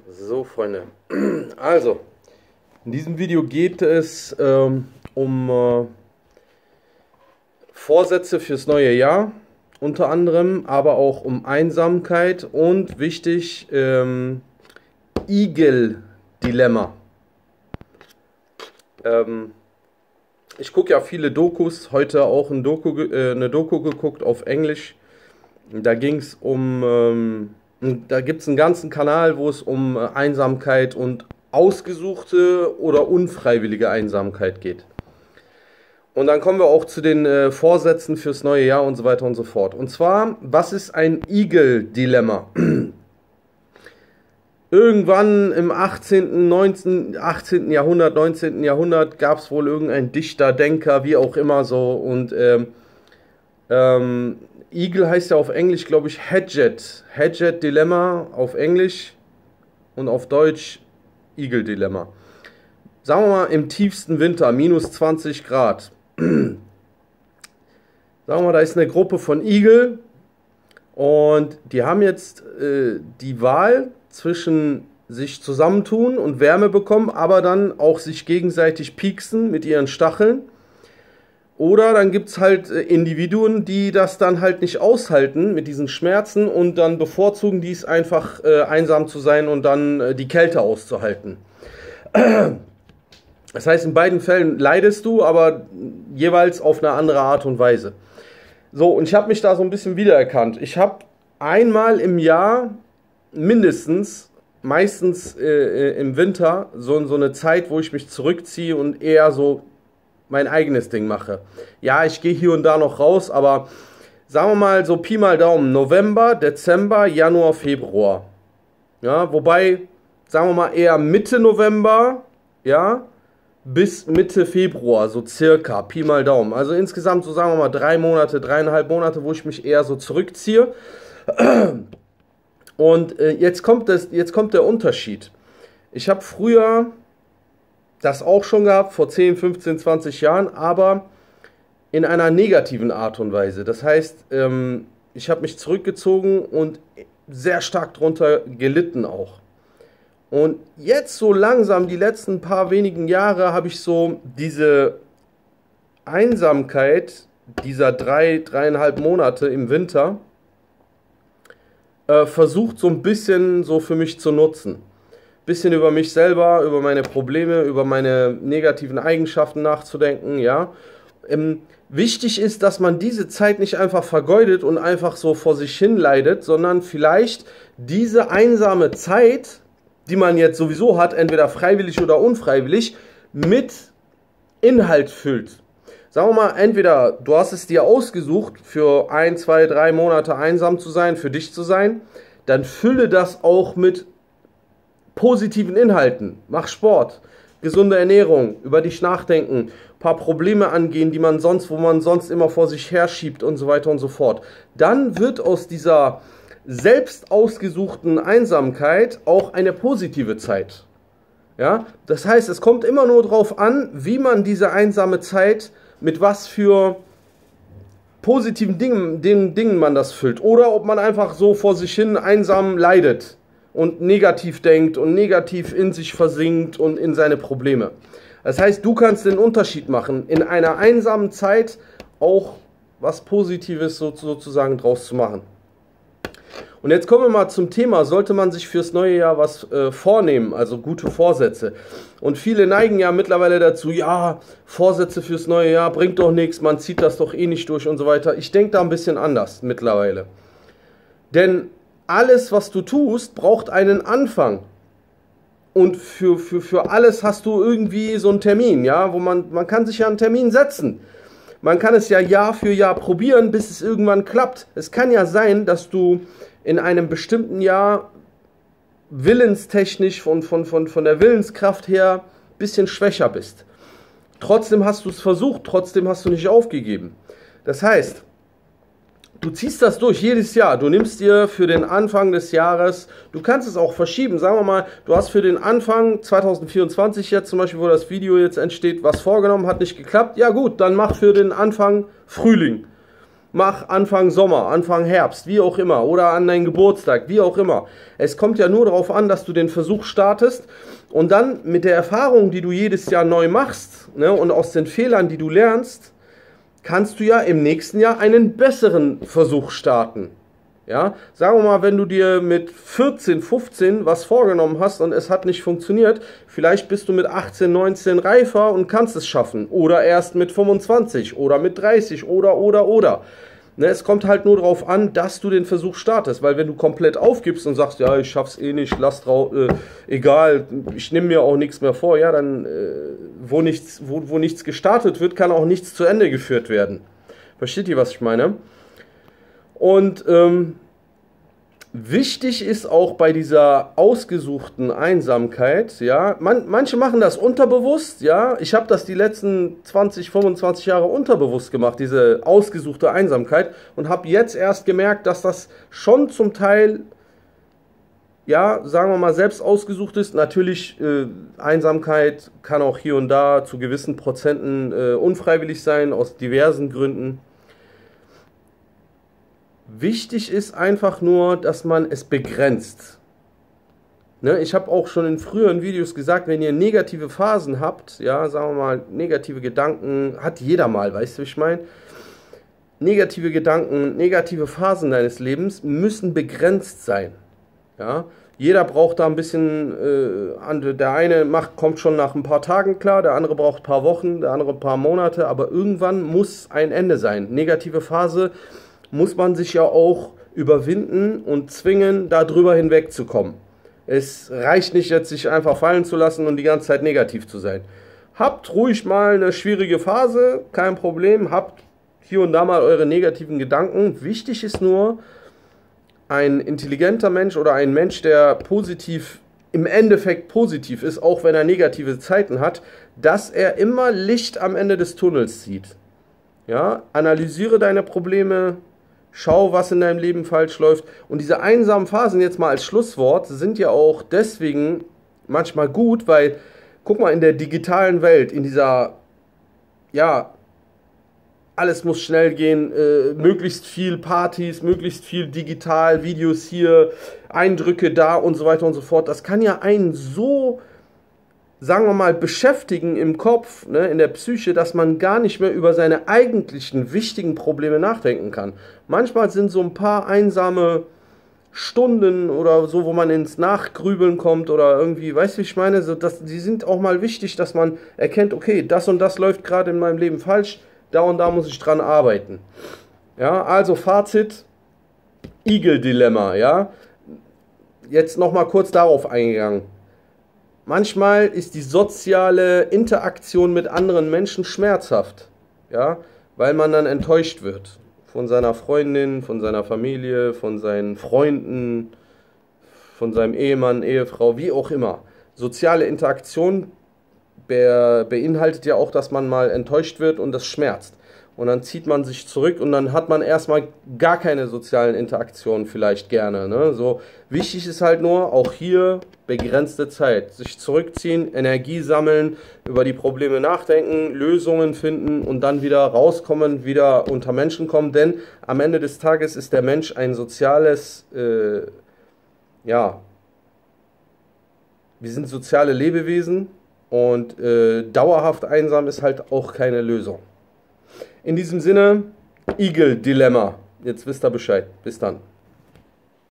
So, Freunde, also in diesem Video geht es um Vorsätze fürs neue Jahr, unter anderem, aber auch um Einsamkeit und wichtig, Igel-Dilemma. Ich gucke ja viele Dokus, heute auch eine Doku geguckt auf Englisch. Da ging es da gibt es einen ganzen Kanal, wo es um Einsamkeit und ausgesuchte oder unfreiwillige Einsamkeit geht. Und dann kommen wir auch zu den Vorsätzen fürs neue Jahr und so weiter und so fort. Und zwar, was ist ein Igel-Dilemma? Irgendwann im 18. Jahrhundert, 19. Jahrhundert gab es wohl irgendeinen Dichter, Denker, wie auch immer so. Und Igel heißt ja auf Englisch, glaube ich, Hedgehog. Hedgehog-Dilemma auf Englisch und auf Deutsch Igel-Dilemma. Sagen wir mal im tiefsten Winter, minus 20 Grad. Sagen wir mal, da ist eine Gruppe von Igel und die haben jetzt die Wahl zwischen sich zusammentun und Wärme bekommen, aber dann auch sich gegenseitig pieksen mit ihren Stacheln. Oder dann gibt es halt Individuen, die das dann halt nicht aushalten mit diesen Schmerzen und dann bevorzugen die es einfach einsam zu sein und dann die Kälte auszuhalten. Das heißt, in beiden Fällen leidest du, aber jeweils auf eine andere Art und Weise. So, und ich habe mich da so ein bisschen wiedererkannt. Ich habe einmal im Jahr mindestens, meistens im Winter, so eine Zeit, wo ich mich zurückziehe und eher so mein eigenes Ding mache. Ja, ich gehe hier und da noch raus, aber sagen wir mal so Pi mal Daumen, November, Dezember, Januar, Februar. Ja, wobei, sagen wir mal eher Mitte November, ja, bis Mitte Februar, so circa, Pi mal Daumen. Also insgesamt so sagen wir mal 3 Monate, 3,5 Monate, wo ich mich eher so zurückziehe. Und jetzt kommt der Unterschied. Ich habe früher das auch schon gehabt, vor 10, 15, 20 Jahren, aber in einer negativen Art und Weise. Das heißt, ich habe mich zurückgezogen und sehr stark darunter gelitten auch. Und jetzt so langsam, die letzten paar wenigen Jahre, habe ich so diese Einsamkeit dieser 3,5 Monate im Winter versucht so ein bisschen so für mich zu nutzen. Bisschen über mich selber, über meine Probleme, über meine negativen Eigenschaften nachzudenken, ja. Wichtig ist, dass man diese Zeit nicht einfach vergeudet und einfach so vor sich hin leidet, sondern vielleicht diese einsame Zeit, die man jetzt sowieso hat, entweder freiwillig oder unfreiwillig, mit Inhalt füllt. Sagen wir mal, entweder du hast es dir ausgesucht, für 1, 2, 3 Monate einsam zu sein, für dich zu sein, dann fülle das auch mit positiven Inhalten. Mach Sport, gesunde Ernährung, über dich nachdenken, ein paar Probleme angehen, wo man sonst immer vor sich herschiebt und so weiter und so fort. Dann wird aus dieser selbst ausgesuchten Einsamkeit auch eine positive Zeit. Ja? Das heißt, es kommt immer nur darauf an, wie man diese einsame Zeit, mit was für positiven Dingen man das füllt. Oder ob man einfach so vor sich hin einsam leidet und negativ denkt und negativ in sich versinkt und in seine Probleme. Das heißt, du kannst den Unterschied machen, in einer einsamen Zeit auch was Positives sozusagen draus zu machen. Und jetzt kommen wir mal zum Thema, sollte man sich fürs neue Jahr was vornehmen, also gute Vorsätze. Und viele neigen ja mittlerweile dazu, ja, Vorsätze fürs neue Jahr bringt doch nichts, man zieht das doch eh nicht durch und so weiter. Ich denke da ein bisschen anders mittlerweile. Denn alles, was du tust, braucht einen Anfang. Und für alles hast du irgendwie so einen Termin, ja, wo man kann sich ja einen Termin setzen. Man kann es ja Jahr für Jahr probieren, bis es irgendwann klappt. Es kann ja sein, dass du in einem bestimmten Jahr willenstechnisch von der Willenskraft her ein bisschen schwächer bist. Trotzdem hast du es versucht, trotzdem hast du nicht aufgegeben. Das heißt, du ziehst das durch jedes Jahr. Du nimmst dir für den Anfang des Jahres, du kannst es auch verschieben. Sagen wir mal, du hast für den Anfang 2024 jetzt zum Beispiel, wo das Video jetzt entsteht, was vorgenommen, hat nicht geklappt. Ja gut, dann mach für den Anfang Frühling. mach Anfang Sommer, Anfang Herbst, wie auch immer, oder an deinen Geburtstag, wie auch immer. Es kommt ja nur darauf an, dass du den Versuch startest und dann mit der Erfahrung, die du jedes Jahr neu machst, ne, und aus den Fehlern, die du lernst, kannst du ja im nächsten Jahr einen besseren Versuch starten. Ja, sagen wir mal, wenn du dir mit 14, 15 was vorgenommen hast und es hat nicht funktioniert, vielleicht bist du mit 18, 19 reifer und kannst es schaffen. Oder erst mit 25 oder mit 30 oder. Ne, es kommt halt nur darauf an, dass du den Versuch startest, weil wenn du komplett aufgibst und sagst, ja, ich schaff's eh nicht, lass drauf, egal, ich nehme mir auch nichts mehr vor, ja, dann, wo nichts gestartet wird, kann auch nichts zu Ende geführt werden. Versteht ihr, was ich meine? Und wichtig ist auch bei dieser ausgesuchten Einsamkeit, ja, manche machen das unterbewusst, ja, ich habe das die letzten 20, 25 Jahre unterbewusst gemacht, diese ausgesuchte Einsamkeit, und habe jetzt erst gemerkt, dass das schon zum Teil, ja, sagen wir mal, selbst ausgesucht ist. Natürlich, Einsamkeit kann auch hier und da zu gewissen Prozenten unfreiwillig sein, aus diversen Gründen. Wichtig ist einfach nur, dass man es begrenzt. Ne? Ich habe auch schon in früheren Videos gesagt, wenn ihr negative Phasen habt, ja, sagen wir mal, negative Gedanken, hat jeder mal, weißt du, wie ich meine? Negative Gedanken, negative Phasen deines Lebens müssen begrenzt sein. Ja? Jeder braucht da ein bisschen, der eine kommt schon nach ein paar Tagen klar, der andere braucht ein paar Wochen, der andere ein paar Monate, aber irgendwann muss ein Ende sein. Negative Phase muss man sich ja auch überwinden und zwingen, da drüber hinwegzukommen. Es reicht nicht jetzt, sich einfach fallen zu lassen und die ganze Zeit negativ zu sein. Habt ruhig mal eine schwierige Phase, kein Problem. Habt hier und da mal eure negativen Gedanken. Wichtig ist nur, ein intelligenter Mensch oder ein Mensch, der positiv, im Endeffekt positiv ist, auch wenn er negative Zeiten hat, dass er immer Licht am Ende des Tunnels sieht. Ja, analysiere deine Probleme, schau, was in deinem Leben falsch läuft. Und diese einsamen Phasen, jetzt mal als Schlusswort, sind ja auch deswegen manchmal gut, weil, guck mal, in der digitalen Welt, in dieser, ja, alles muss schnell gehen, möglichst viel Partys, möglichst viel digital, Videos hier, Eindrücke da und so weiter und so fort. Das kann ja einen so, sagen wir mal, beschäftigen im Kopf, ne, in der Psyche, dass man gar nicht mehr über seine eigentlichen wichtigen Probleme nachdenken kann. Manchmal sind so ein paar einsame Stunden oder so, wo man ins Nachgrübeln kommt oder irgendwie, weißt du, wie ich meine, so, die sind auch mal wichtig, dass man erkennt, okay, das und das läuft gerade in meinem Leben falsch, da und da muss ich dran arbeiten. Ja, also Fazit, Igel-Dilemma, ja. Jetzt nochmal kurz darauf eingegangen. Manchmal ist die soziale Interaktion mit anderen Menschen schmerzhaft, ja, weil man dann enttäuscht wird von seiner Freundin, von seiner Familie, von seinen Freunden, von seinem Ehemann, Ehefrau, wie auch immer. Soziale Interaktion beinhaltet ja auch, dass man mal enttäuscht wird und das schmerzt. Und dann zieht man sich zurück und dann hat man erstmal gar keine sozialen Interaktionen vielleicht gerne. Ne? So, wichtig ist halt nur, auch hier begrenzte Zeit. Sich zurückziehen, Energie sammeln, über die Probleme nachdenken, Lösungen finden und dann wieder rauskommen, wieder unter Menschen kommen. Denn am Ende des Tages ist der Mensch ein soziales, ja, wir sind soziale Lebewesen und dauerhaft einsam ist halt auch keine Lösung. In diesem Sinne, Igel-Dilemma. Jetzt wisst ihr Bescheid. Bis dann.